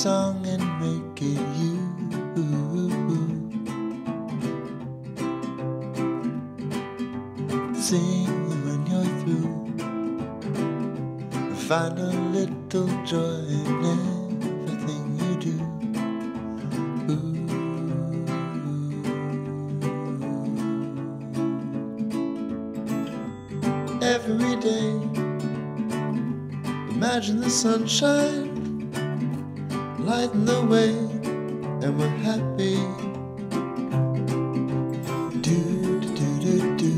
song and make it you. Sing it when you're through. Find a little joy in everything you do. Every day, imagine the sunshine lighting the way, and we're happy. Do do do do.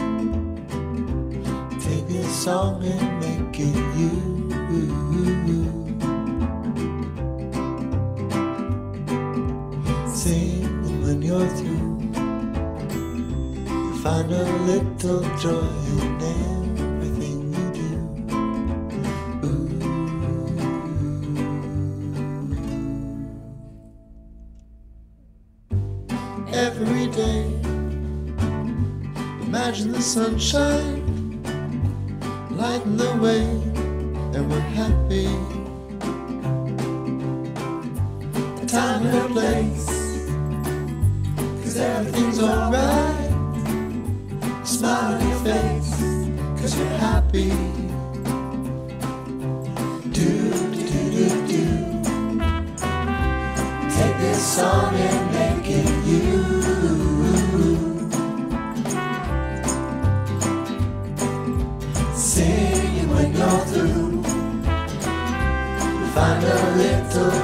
Take this song and make it you. Sing it when you're through. You find a little joy in everything you do. Every day, imagine the sunshine lighting the way, and we're happy. Time and a place, 'cause everything's alright. Smile on your face, 'cause you're happy. Do do do do. Take this song and make it you. Sing it when you're through. Find a little